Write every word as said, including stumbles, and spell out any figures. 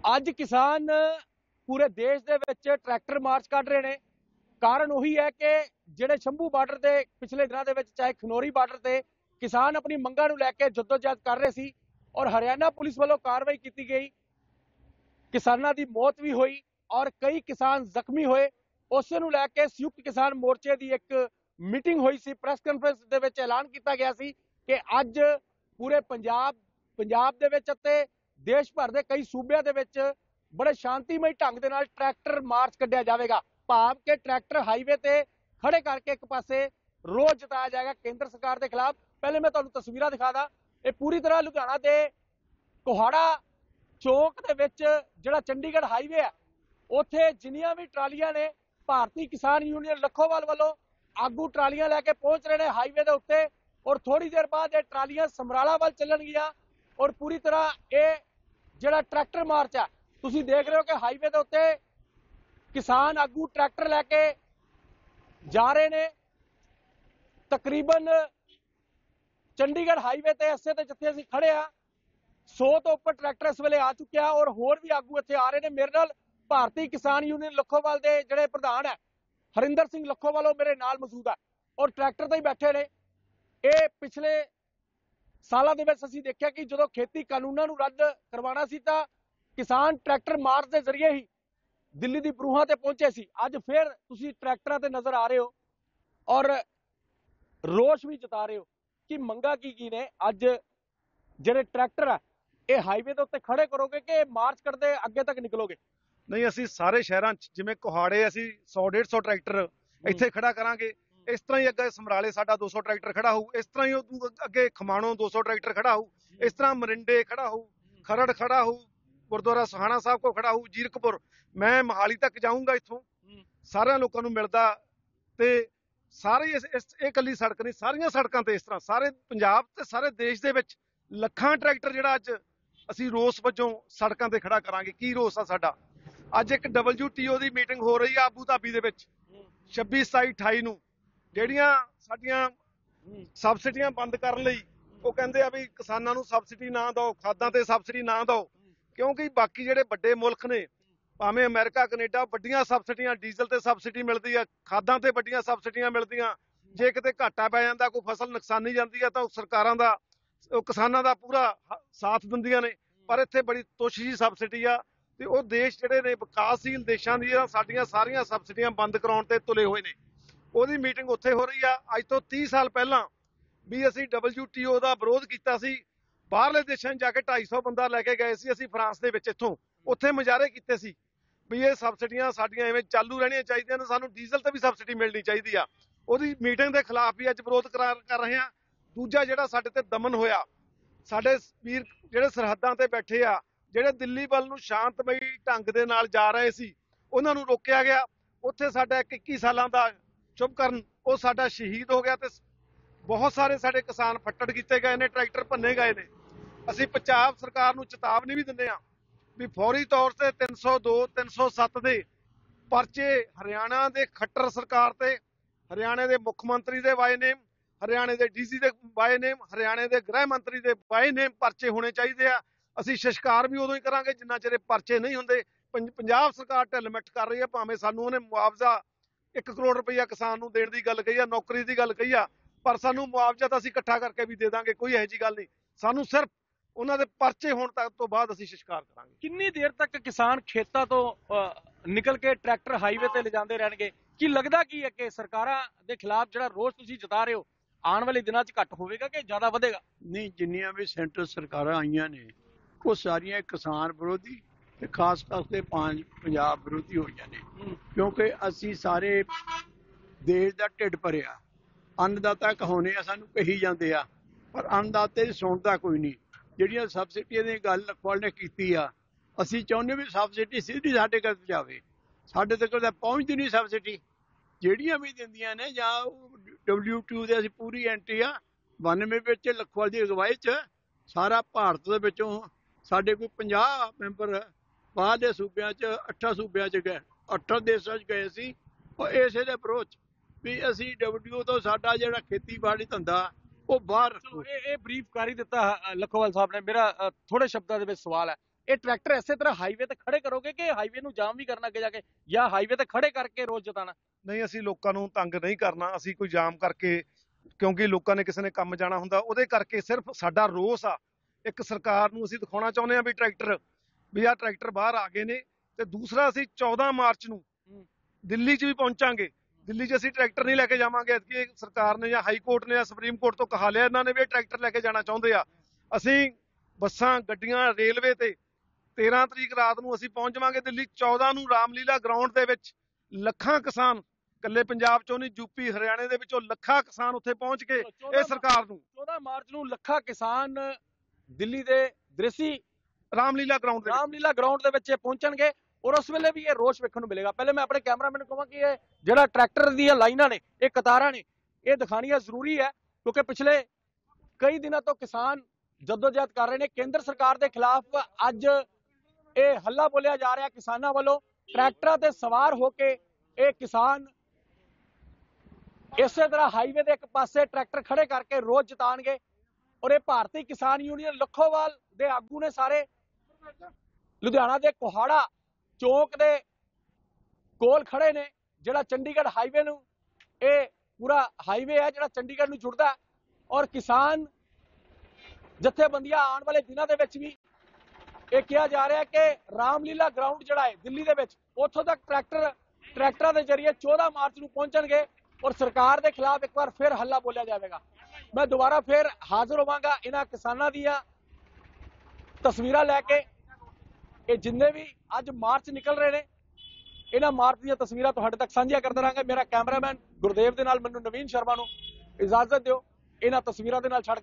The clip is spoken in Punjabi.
ਅੱਜ ਕਿਸਾਨ ਪੂਰੇ ਦੇਸ਼ ਦੇ ਵਿੱਚ ਟਰੈਕਟਰ ਮਾਰਚ ਕੱਢ ਰਹੇ ਨੇ। ਕਾਰਨ ਉਹੀ ਹੈ ਕਿ ਜਿਹੜੇ ਸ਼ੰਭੂ ਬਾਰਡਰ ਦੇ ਪਿਛਲੇ ਦਿਨਾਂ ਦੇ ਵਿੱਚ ਚਾਹੇ ਖਨੌਰੀ ਬਾਰਡਰ ਤੇ ਕਿਸਾਨ ਆਪਣੀ ਮੰਗਾਂ ਨੂੰ ਲੈ ਕੇ ਜਦੋਜਹਿਦ ਕਰ ਰਹੇ ਸੀ ਔਰ ਹਰਿਆਣਾ ਪੁਲਿਸ ਵੱਲੋਂ ਕਾਰਵਾਈ ਕੀਤੀ ਗਈ। ਕਿਸਾਨਾਂ ਦੀ ਮੌਤ ਵੀ ਹੋਈ ਔਰ ਕਈ ਕਿਸਾਨ ਜ਼ਖਮੀ ਹੋਏ। ਉਸੇ ਨੂੰ ਲੈ ਕੇ ਸੰਯੁਕਤ ਕਿਸਾਨ ਮੋਰਚੇ ਦੀ ਇੱਕ ਮੀਟਿੰਗ ਹੋਈ ਸੀ। ਪ੍ਰੈਸ ਕਾਨਫਰੰਸ ਦੇ ਵਿੱਚ ਐਲਾਨ ਕੀਤਾ ਗਿਆ ਸੀ ਕਿ ਅੱਜ ਪੂਰੇ ਪੰਜਾਬ ਪੰਜਾਬ ਦੇ ਵਿੱਚ ਅਤੇ ਦੇਸ਼ ਭਰ ਦੇ ਕਈ ਸੂਬਿਆਂ ਦੇ ਵਿੱਚ ਬੜੇ ਸ਼ਾਂਤੀਮਈ ਢੰਗ ਦੇ ਨਾਲ ਟਰੈਕਟਰ ਮਾਰਚ ਕੱਢਿਆ ਜਾਵੇਗਾ। ਭਾਵ ਕਿ ਟਰੈਕਟਰ ਹਾਈਵੇ ਤੇ ਖੜੇ ਕਰਕੇ ਇੱਕ ਪਾਸੇ ਰੋਸ ਜਤਾਇਆ ਜਾਏਗਾ ਕੇਂਦਰ ਸਰਕਾਰ ਦੇ ਖਿਲਾਫ। ਪਹਿਲੇ ਮੈਂ ਤੁਹਾਨੂੰ ਤਸਵੀਰਾਂ ਦਿਖਾਦਾ। ਇਹ ਪੂਰੀ ਤਰ੍ਹਾਂ ਲੁਧਿਆਣਾ ਦੇ ਕੋਹਾੜਾ ਚੌਕ ਦੇ ਵਿੱਚ ਜਿਹੜਾ ਚੰਡੀਗੜ੍ਹ ਹਾਈਵੇ ਹੈ, ਉੱਥੇ ਜਿੰਨੀਆਂ ਵੀ ਟਰਾਲੀਆਂ ਨੇ ਭਾਰਤੀ ਕਿਸਾਨ ਯੂਨੀਅਨ ਲੱਖੋਵਾਲ ਵੱਲੋਂ ਆਗੂ ਟਰਾਲੀਆਂ ਲੈ ਕੇ ਪਹੁੰਚ ਰਹੇ ਨੇ ਹਾਈਵੇ ਦੇ ਉੱਤੇ ਔਰ ਥੋੜੀ ਦੇਰ ਬਾਅਦ ਇਹ ਟਰਾਲੀਆਂ ਸਮਰਾਲਾ ਵੱਲ ਚੱਲਣਗੀਆਂ ਔਰ ਪੂਰੀ ਤਰ੍ਹਾਂ ਇਹ ਜਿਹੜਾ ਟਰੈਕਟਰ ਮਾਰਚ ਹੈ ਤੁਸੀਂ ਦੇਖ ਰਹੇ ਹੋ ਕਿ ਹਾਈਵੇ ਦੇ ਉੱਤੇ ਕਿਸਾਨ ਆਗੂ ਟਰੈਕਟਰ ਲੈ ਕੇ ਜਾ ਰਹੇ ਨੇ। ਤਕਰੀਬਨ ਚੰਡੀਗੜ੍ਹ ਹਾਈਵੇ ਤੇ ਇਸੇ ਤੇ ਜਿੱਥੇ ਅਸੀਂ ਖੜੇ ਆ ਸੌ ਤੋਂ ਉੱਪਰ ਟਰੈਕਟਰ ਇਸ ਵੇਲੇ ਆ ਚੁੱਕਿਆ ਔਰ ਹੋਰ ਵੀ ਆਗੂ ਇੱਥੇ ਆ ਰਹੇ ਨੇ। ਮੇਰੇ ਨਾਲ ਭਾਰਤੀ ਕਿਸਾਨ ਯੂਨੀਅਨ ਲੱਖੋਵਾਲ ਦੇ ਜਿਹੜੇ ਪ੍ਰਧਾਨ ਹੈ ਹਰਿੰਦਰ ਸਿੰਘ ਲੱਖੋਵਾਲ ਉਹ ਮੇਰੇ ਨਾਲ ਮੌਜੂਦ ਹੈ ਔਰ ਟਰੈਕਟਰ ਤੇ ਹੀ ਬੈਠੇ ਨੇ। ਇਹ ਪਿਛਲੇ ਸਾਲਾਂ ਦੇ ਵਿੱਚ ਅਸੀਂ ਦੇਖਿਆ ਕਿ ਜਦੋਂ ਖੇਤੀ ਕਾਨੂੰਨਾਂ ਨੂੰ ਰੱਦ ਕਰਵਾਉਣਾ ਸੀ ਤਾਂ ਕਿਸਾਨ ਟਰੈਕਟਰ ਮਾਰਚ ਦੇ ਜ਼ਰੀਏ ਹੀ ਦਿੱਲੀ ਦੀ ਬਰੂਹਾਂ ਤੇ ਪਹੁੰਚੇ ਸੀ। ਅੱਜ ਫਿਰ ਤੁਸੀਂ ਟਰੈਕਟਰਾਂ ਤੇ ਨਜ਼ਰ ਆ ਰਹੇ ਹੋ ਔਰ ਰੋਸ਼ ਵੀ ਜਤਾ ਰਹੇ ਹੋ ਕਿ ਮੰਗਾਂ ਕੀ ਕੀ ਨੇ। ਅੱਜ ਜਿਹੜੇ ਟਰੈਕਟਰ ਆ ਇਹ ਹਾਈਵੇ ਦੇ ਉੱਤੇ ਖੜੇ ਕਰੋਗੇ ਕਿ ਮਾਰਚ ਕਰਦੇ ਅੱਗੇ ਤੱਕ ਨਿਕਲੋਗੇ? ਨਹੀਂ, ਅਸੀਂ ਸਾਰੇ ਸ਼ਹਿਰਾਂ 'ਚ ਜਿਵੇਂ ਕੋਹਾੜੇ ਅਸੀਂ ਸੌ ਡੇਢ ਸੌ ਟਰੈਕਟਰ ਇੱਥੇ ਖੜਾ ਕਰਾਂਗੇ। ਇਸ ਤਰ੍ਹਾਂ ਹੀ ਅੱਗੇ ਸਮਰਾਲੇ ਸਾਡਾ ਦੋ ਸੌ ਟਰੈਕਟਰ ਖੜਾ ਹੋਊ। ਇਸ ਤਰ੍ਹਾਂ ਹੀ ਉਹ ਅੱਗੇ ਖਮਾਣੋਂ ਦੋ ਸੌ ਟਰੈਕਟਰ ਖੜਾ ਹੋਊ। ਇਸ ਤਰ੍ਹਾਂ ਮਰਿੰਡੇ ਖੜਾ ਹੋਊ, ਖਰੜ ਖੜਾ ਹੋਊ, ਗੁਰਦੁਆਰਾ ਸੋਹਾਣਾ ਸਾਹਿਬ ਕੋ ਖੜਾ ਹੋਊ, ਜੀਰਕਪੁਰ। ਮੈਂ ਮੋਹਾਲੀ ਤੱਕ ਜਾਊਂਗਾ ਇੱਥੋਂ ਸਾਰਿਆਂ ਲੋਕਾਂ ਨੂੰ ਮਿਲਦਾ ਤੇ ਸਾਰੇ ਇਸ ਇਹ ਇਕੱਲੀ ਸੜਕ ਨਹੀਂ, ਸਾਰੀਆਂ ਸੜਕਾਂ ਤੇ ਇਸ ਤਰ੍ਹਾਂ ਸਾਰੇ ਪੰਜਾਬ ਤੇ ਸਾਰੇ ਦੇਸ਼ ਦੇ ਵਿੱਚ ਲੱਖਾਂ ਟਰੈਕਟਰ ਜਿਹੜਾ ਅੱਜ ਅਸੀਂ ਰੋਸ ਵਜੋਂ ਸੜਕਾਂ ਤੇ ਖੜਾ ਕਰਾਂਗੇ। ਕੀ ਰੋਸ ਆ ਸਾਡਾ? ਅੱਜ ਇੱਕ ਡਬਲਯੂ ਟੀ ਓ ਦੀ ਮੀਟਿੰਗ ਹੋ ਰਹੀ ਆ ਆਬੂ ਧਾਬੀ ਦੇ ਵਿੱਚ ਛੱਬੀ ਸਤਾਈ ਅਠਾਈ ਨੂੰ। ਜਿਹੜੀਆਂ ਸਾਡੀਆਂ ਸਬਸਿਡੀਆਂ ਬੰਦ ਕਰਨ ਲਈ ਉਹ ਕਹਿੰਦੇ ਆ ਵੀ ਕਿਸਾਨਾਂ ਨੂੰ ਸਬਸਿਡੀ ਨਾ ਦਿਓ, ਖਾਦਾਂ ਤੇ ਸਬਸਿਡੀ ਨਾ ਦਿਓ, ਕਿਉਂਕਿ ਬਾਕੀ ਜਿਹੜੇ ਵੱਡੇ ਮੁਲਕ ਨੇ ਭਾਵੇਂ ਅਮਰੀਕਾ ਕੈਨੇਡਾ ਵੱਡੀਆਂ ਸਬਸਿਡੀਆਂ ਡੀਜ਼ਲ ਤੇ ਸਬਸਿਡੀ ਮਿਲਦੀ ਆ, ਖਾਦਾਂ ਤੇ ਵੱਡੀਆਂ ਸਬਸਿਡੀਆਂ ਮਿਲਦੀਆਂ। ਜੇ ਕਿਤੇ ਘਾਟਾ ਪੈ ਜਾਂਦਾ, ਕੋਈ ਫਸਲ ਨੁਕਸਾਨੀ ਜਾਂਦੀ ਆ ਤਾਂ ਉਹ ਸਰਕਾਰਾਂ ਦਾ ਉਹ ਕਿਸਾਨਾਂ ਦਾ ਪੂਰਾ ਸਾਥ ਦਿੰਦੀਆਂ ਨੇ। ਪਰ ਇੱਥੇ ਬੜੀ ਤੁੱਛ ਜਿਹੀ ਸਬਸਿਡੀ ਆ ਤੇ ਉਹ ਦੇਸ਼ ਜਿਹੜੇ ਨੇ ਵਿਕਾਸਸ਼ੀਲ ਦੇਸ਼ਾਂ ਦੀਆਂ ਸਾਡੀਆਂ ਸਾਰੀਆਂ ਸਬਸਿਡੀਆਂ ਬੰਦ ਕਰਾਉਣ ਤੇ ਤੁਲੇ ਹੋਏ ਨੇ। ਉਹਦੀ ਮੀਟਿੰਗ ਉੱਥੇ ਹੋ ਰਹੀ ਆ। ਅੱਜ ਤੋਂ ਤੀਹ ਸਾਲ ਪਹਿਲਾਂ ਵੀ ਅਸੀਂ ਡਬਲਯੂ ਟੀ ਓ ਦਾ ਵਿਰੋਧ ਕੀਤਾ ਸੀ। ਬਾਹਰਲੇ ਦੇਸ਼ਾਂ 'ਚ ਜਾ ਕੇ ਢਾਈ ਸੌ ਬੰਦਾ ਲੈ ਕੇ ਗਏ ਸੀ ਅਸੀਂ ਫਰਾਂਸ ਦੇ ਵਿੱਚ। ਇੱਥੋਂ ਉੱਥੇ ਮੁਜ਼ਾਹਰੇ ਕੀਤੇ ਸੀ ਵੀ ਇਹ ਸਬਸਿਡੀਆਂ ਸਾਡੀਆਂ ਐਵੇਂ ਚਾਲੂ ਰਹਿਣੀਆਂ ਚਾਹੀਦੀਆਂ ਨੇ, ਸਾਨੂੰ ਡੀਜ਼ਲ ਤੇ ਵੀ ਸਬਸਿਡੀ ਮਿਲਣੀ ਚਾਹੀਦੀ ਆ। ਉਹਦੀ ਮੀਟਿੰਗ ਦੇ ਖਿਲਾਫ ਵੀ ਅੱਜ ਵਿਰੋਧ ਕਰ ਰਹੇ ਆ। ਦੂਜਾ ਜਿਹੜਾ ਸਾਡੇ ਤੇ ਦਮਨ ਹੋਇਆ, ਸਾਡੇ ਵੀਰ ਜਿਹੜੇ ਸਰਹੱਦਾਂ ਤੇ ਬੈਠੇ ਆ, ਜਿਹੜੇ ਦਿੱਲੀ ਵੱਲ ਨੂੰ ਸ਼ਾਂਤਮਈ ਢੰਗ ਦੇ ਨਾਲ ਜਾ ਰਹੇ ਸੀ, ਉਹਨਾਂ ਨੂੰ ਰੋਕਿਆ ਗਿਆ। ਉੱਥੇ ਸਾਡਾ ਇੱਕ ਇੱਕੀ ਸਾਲਾਂ ਦਾ ਸ਼ੁਭਕਰਨ ਉਹ ਸਾਡਾ ਸ਼ਹੀਦ ਹੋ ਗਿਆ ਤੇ ਬਹੁਤ ਸਾਰੇ ਸਾਡੇ ਕਿਸਾਨ ਫੱਟੜ ਕੀਤੇ ਗਏ ਨੇ, ਟਰੈਕਟਰ ਭੰਨੇ ਗਏ ਨੇ। ਅਸੀਂ ਪੰਜਾਬ ਸਰਕਾਰ ਨੂੰ ਚੇਤਾਵਨੀ ਵੀ ਦਿੰਦੇ ਆ ਵੀ ਫੌਰੀ ਤੌਰ ਤੇ ਤਿੰਨ ਸੌ ਦੋ ਤਿੰਨ ਸੌ ਸੱਤ ਦੇ ਪਰਚੇ ਹਰਿਆਣਾ ਦੇ ਖੱਟਰ ਸਰਕਾਰ ਤੇ, ਹਰਿਆਣੇ ਦੇ ਮੁੱਖ ਮੰਤਰੀ ਦੇ ਬਾਏ ਨੇਮ, ਹਰਿਆਣੇ ਦੇ ਡੀ ਸੀ ਦੇ ਬਾਏ ਨੇਮ, ਹਰਿਆਣੇ ਦੇ ਗ੍ਰਹਿ ਮੰਤਰੀ ਦੇ ਬਾਏ ਨੇਮ ਪਰਚੇ ਹੋਣੇ ਚਾਹੀਦੇ ਆ। ਅਸੀਂ ਸ਼ਿਸ਼ਕਾਰ ਵੀ ਉਦੋਂ ਹੀ ਕਰਾਂਗੇ ਜਿੰਨਾ ਚਿਰ ਪਰਚੇ ਨਹੀਂ ਹੁੰਦੇ। ਪੰਜਾਬ ਸਰਕਾਰ ਢਿੱਲ ਮਿੱਠ ਕਰ ਰਹੀ ਆ। ਭਾਵੇਂ ਸਾਨੂੰ ਉਹਨੇ ਮੁਆਵਜ਼ਾ ਇੱਕ ਕਰੋੜ ਰੁਪਈਆ ਕਿਸਾਨ ਨੂੰ ਦੇਣ ਦੀ ਗੱਲ ਕਹੀ ਆ, ਨੌਕਰੀ ਦੀ ਗੱਲ ਕਹੀ ਆ, ਪਰ ਸਾਨੂੰ ਮੁਆਵਜ਼ਾ ਤਾਂ ਅਸੀਂ ਇਕੱਠਾ ਕਰਕੇ ਵੀ ਦੇ ਦਾਂਗੇ, ਕੋਈ ਇਹੋ ਜਿਹੀ ਗੱਲ ਨਹੀਂ। ਸਾਨੂੰ ਸਿਰਫ ਉਹਨਾਂ ਦੇ ਪਰਚੇ ਹੋਣ ਤੱਕ ਤੋਂ ਬਾਅਦ ਅਸੀਂ ਸ਼ਿਸ਼ਕਾਰ ਕਰਾਂਗੇ। ਕਿੰਨੀ ਦੇਰ ਤੱਕ ਕਿਸਾਨ ਖੇਤਾਂ ਤੋਂ ਨਿਕਲ ਕੇ ਟਰੈਕਟਰ ਹਾਈਵੇ ਤੇ ਲਿਜਾਂਦੇ ਰਹਿਣਗੇ? ਕੀ ਲੱਗਦਾ ਕੀ ਹੈ ਕਿ ਸਰਕਾਰਾਂ ਦੇ ਖਿਲਾਫ ਜਿਹੜਾ ਰੋਸ ਤੁਸੀਂ ਜਤਾ ਰਹੇ ਹੋ ਆਉਣ ਵਾਲੇ ਦਿਨਾਂ 'ਚ ਘੱਟ ਹੋਵੇਗਾ ਕਿ ਜ਼ਿਆਦਾ ਵਧੇਗਾ? ਨਹੀਂ, ਜਿੰਨੀਆਂ ਵੀ ਸੈਂਟਰ ਸਰਕਾਰਾਂ ਆਈਆਂ ਨੇ ਉਹ ਸਾਰੀਆਂ ਕਿਸਾਨ ਵਿਰੋਧੀ ਤੇ ਖਾਸ ਕਰਕੇ ਪੰਜ ਪੰਜਾਬ ਵਿਰੋਧੀ ਹੋਈਆਂ ਨੇ, ਕਿਉਂਕਿ ਅਸੀਂ ਸਾਰੇ ਦੇਸ਼ ਦਾ ਢਿੱਡ ਭਰਿਆ। ਅੰਨਦਾਤਾ ਕਹਾਉਣੇ ਆ, ਸਾਨੂੰ ਕਹੀ ਜਾਂਦੇ ਆ, ਪਰ ਅੰਨਦਾਤੇ ਦੀ ਸੁਣਦਾ ਕੋਈ ਨਹੀਂ। ਜਿਹੜੀਆਂ ਸਬਸਿਡੀਆਂ ਦੀ ਗੱਲ ਲੱਖੋਵਾਲ ਨੇ ਕੀਤੀ ਆ, ਅਸੀਂ ਚਾਹੁੰਦੇ ਵੀ ਸਬਸਿਡੀ ਸਿੱਧੀ ਸਾਡੇ ਕੋਲ ਜਾਵੇ। ਸਾਡੇ ਤੱਕ ਤਾਂ ਪਹੁੰਚਦੀ ਨਹੀਂ ਸਬਸਿਡੀ। ਜਿਹੜੀਆਂ ਵੀ ਦਿੰਦੀਆਂ ਨੇ ਜਾਂ ਡਬਲਯੂ ਟੀ ਦੇ ਅਸੀਂ ਪੂਰੀ ਐਂਟਰੀ ਆ ਬਾਨਵੇਂ ਵਿੱਚ ਲੱਖੋਵਾਲ ਦੀ ਅਗਵਾਈ 'ਚ ਸਾਰਾ ਭਾਰਤ ਦੇ ਵਿੱਚੋਂ ਸਾਡੇ ਕੋਈ ਪੰਜਾਹ ਮੈਂਬਰ ਬਾਹਰ ਦੇ ਸੂਬਿਆਂ 'ਚ ਅੱਠਾਂ ਸੂਬਿਆਂ 'ਚ ਗਏ, ਅੱਠਾਂ ਦੇਸ਼ਾਂ 'ਚ ਗਏ ਸੀ। ਉਹ ਇਸੇ ਦੇ ਵਿਰੋਧ 'ਚ ਵੀ ਅਸੀਂ ਡਬਲਯੂ ਤੋਂ ਸਾਡਾ ਜਿਹੜਾ ਖੇਤੀਬਾੜੀ ਧੰਦਾ ਉਹ ਬਾਹਰ ਰੱਖੋ। ਇਹ ਬਰੀਫ ਕਰ ਹੀ ਦਿੱਤਾ ਲੱਖੋਵਾਲ ਸਾਹਿਬ ਨੇ। ਮੇਰਾ ਥੋੜੇ ਸ਼ਬਦਾਂ ਦੇ ਵਿੱਚ ਸਵਾਲ ਹੈ, ਇਹ ਟਰੈਕਟਰ ਇਸੇ ਤਰ੍ਹਾਂ ਹਾਈਵੇ ਤੇ ਖੜੇ ਕਰੋਗੇ ਕਿ ਹਾਈਵੇ ਨੂੰ ਜਾਮ ਵੀ ਕਰਨਾ ਅੱਗੇ ਜਾ ਕੇ, ਜਾਂ ਹਾਈਵੇ ਤੇ ਖੜੇ ਕਰਕੇ ਰੋਸ ਜਤਾਣਾ? ਨਹੀਂ, ਅਸੀਂ ਲੋਕਾਂ ਨੂੰ ਤੰਗ ਨਹੀਂ ਕਰਨਾ। ਅਸੀਂ ਕੋਈ ਜਾਮ ਕਰਕੇ, ਕਿਉਂਕਿ ਲੋਕਾਂ ਨੇ ਕਿਸੇ ਨੇ ਕੰਮ ਜਾਣਾ ਹੁੰਦਾ, ਉਹਦੇ ਕਰਕੇ ਸਿਰਫ ਸਾਡਾ ਰੋਸ ਆ। ਇੱਕ ਸਰਕਾਰ ਨੂੰ ਅਸੀਂ ਦਿਖਾਉਣਾ ਚਾਹੁੰਦੇ ਆ ਵੀ ਟਰੈਕਟਰ ਵੀ ਆਹ ਟਰੈਕਟਰ ਬਾਹਰ ਆ ਗਏ ਨੇ। ਤੇ ਦੂਸਰਾ, ਅਸੀਂ ਚੌਦਾਂ ਮਾਰਚ ਨੂੰ ਦਿੱਲੀ 'ਚ ਵੀ ਪਹੁੰਚਾਂਗੇ। ਦਿੱਲੀ 'ਚ ਅਸੀਂ ਟਰੈਕਟਰ ਨਹੀਂ ਲੈ ਕੇ ਜਾਵਾਂਗੇ ਕਿ ਸਰਕਾਰ ਨੇ ਜਾਂ ਹਾਈ ਕੋਰਟ ਨੇ ਜਾਂ ਸੁਪਰੀਮ ਕੋਰਟ ਤੋਂ ਕਹਾ ਲਿਆ ਇਹਨਾਂ ਨੇ ਵੀ ਇਹ ਟਰੈਕਟਰ ਲੈ ਕੇ ਜਾਣਾ ਚਾਹੁੰਦੇ ਆ। ਅਸੀਂ ਬੱਸਾਂ, ਗੱਡੀਆਂ, ਰੇਲਵੇ ਤੇ ਤੇਰਾਂ ਤਰੀਕ ਰਾਤ ਨੂੰ ਅਸੀਂ ਪਹੁੰਚ ਜਾਵਾਂਗੇ ਦਿੱਲੀ। ਚੌਦਾਂ ਨੂੰ ਰਾਮਲੀਲਾ ਗਰਾਊਂਡ ਦੇ ਵਿੱਚ ਲੱਖਾਂ ਕਿਸਾਨ, ਇਕੱਲੇ ਪੰਜਾਬ ਚੋਂ ਨਹੀਂ, ਯੂਪੀ ਹਰਿਆਣੇ ਦੇ ਵਿੱਚੋਂ ਲੱਖਾਂ ਕਿਸਾਨ ਉੱਥੇ ਪਹੁੰਚ ਕੇ ਇਹ ਸਰਕਾਰ ਨੂੰ ਚੌਦਾਂ ਮਾਰਚ ਨੂੰ ਲੱਖਾਂ ਕਿਸਾਨ ਦਿੱਲੀ ਦੇ ਦ੍ਰਿਸ਼ੀ ਰਾਮਲੀਲਾ ਗਰਾਊਂਡ ਦੇ ਰਾਮਲੀਲਾ ਗਰਾਊਂਡ ਦੇ ਵਿੱਚ ਪਹੁੰਚਣਗੇ ਔਰ ਉਸ ਵੇਲੇ ਵੀ ਇਹ ਰੋਸ਼ ਵੇਖਣ ਨੂੰ ਮਿਲੇਗਾ। ਪਹਿਲੇ ਮੈਂ ਆਪਣੇ ਕੈਮਰਾਮੈਨ ਨੂੰ ਕਹਾਂ ਕਿ ਇਹ ਜਿਹੜਾ ਟਰੈਕਟਰ ਦੀਆਂ ਲਾਈਨਾਂ ਨੇ, ਇਹ ਕਤਾਰਾਂ ਨੇ, ਇਹ ਦਿਖਾਣੀਆਂ ਜ਼ਰੂਰੀ ਹੈ, ਕਿਉਂਕਿ ਪਿਛਲੇ ਕਈ ਦਿਨਾਂ ਤੋਂ ਕਿਸਾਨ ਜਦੋਜਹਿਦ ਕਰ ਰਹੇ ਨੇ ਕੇਂਦਰ ਸਰਕਾਰ ਦੇ ਖਿਲਾਫ। ਅੱਜ ਇਹ ਹੱਲਾ ਬੋਲਿਆ ਜਾ ਰਿਹਾ ਕਿਸਾਨਾਂ ਵੱਲੋਂ। ਟਰੈਕਟਰਾਂ ਤੇ ਸਵਾਰ ਹੋ ਕੇ ਇਹ ਕਿਸਾਨ ਇਸੇ ਤਰ੍ਹਾਂ ਹਾਈਵੇ ਦੇ ਇੱਕ ਪਾਸੇ ਟਰੈਕਟਰ ਖੜੇ ਕਰਕੇ ਰੋਸ ਜਤਾਣਗੇ। ਔਰ ਇਹ ਭਾਰਤੀ ਕਿਸਾਨ ਯੂਨੀਅਨ ਲੱਖੋਵਾਲ ਦੇ ਆਗੂ ਨੇ ਸਾਰੇ, ਲੁਧਿਆਣਾ ਦੇ ਕੋਹਾੜਾ ਚੌਕ ਦੇ ਕੋਲ ਖੜੇ ਨੇ, ਜਿਹੜਾ ਚੰਡੀਗੜ੍ਹ ਹਾਈਵੇ ਨੂੰ, ਇਹ ਪੂਰਾ ਹਾਈਵੇ ਹੈ ਜਿਹੜਾ ਚੰਡੀਗੜ੍ਹ ਨੂੰ ਜੁੜਦਾ। ਔਰ ਕਿਸਾਨ ਜਥੇਬੰਦੀਆਂ ਆਉਣ ਵਾਲੇ ਦਿਨਾਂ ਦੇ ਵਿੱਚ ਵੀ ਇਹ ਕਿਹਾ ਜਾ ਰਿਹਾ ਕਿ ਰਾਮਲੀਲਾ ਗਰਾਊਂਡ ਜਿਹੜਾ ਹੈ ਦਿੱਲੀ ਦੇ ਵਿੱਚ, ਉੱਥੋਂ ਤੱਕ ਟਰੈਕਟਰ ਟਰੈਕਟਰਾਂ ਦੇ ਜ਼ਰੀਏ ਚੌਦਾਂ ਮਾਰਚ ਨੂੰ ਪਹੁੰਚਣਗੇ ਔਰ ਸਰਕਾਰ ਦੇ ਖਿਲਾਫ ਇੱਕ ਵਾਰ ਫਿਰ ਹੱਲਾ ਬੋਲਿਆ ਜਾਵੇਗਾ। ਮੈਂ ਦੁਬਾਰਾ ਫਿਰ ਹਾਜ਼ਰ ਹੋਵਾਂਗਾ ਇਹਨਾਂ ਕਿਸਾਨਾਂ ਦੀਆਂ ਤਸਵੀਰਾਂ ਲੈ ਕੇ। ਇਹ ਜਿੰਨੇ ਵੀ ਅੱਜ ਮਾਰਚ ਨਿਕਲ ਰਹੇ ਨੇ, ਇਹਨਾਂ ਮਾਰਚ ਦੀਆਂ ਤਸਵੀਰਾਂ ਤੁਹਾਡੇ ਤੱਕ ਸਾਂਝੀਆਂ ਕਰਦਾ ਰਹਾਂਗਾ। ਮੇਰਾ ਕੈਮਰਾਮੈਨ ਗੁਰਦੇਵ ਦੇ ਨਾਲ ਮੈਨੂੰ ਨਵੀਨ ਸ਼ਰਮਾ ਨੂੰ ਇਜਾਜ਼ਤ ਦਿਓ ਇਹਨਾਂ ਤਸਵੀਰਾਂ ਦੇ ਨਾਲ ਛੱਡ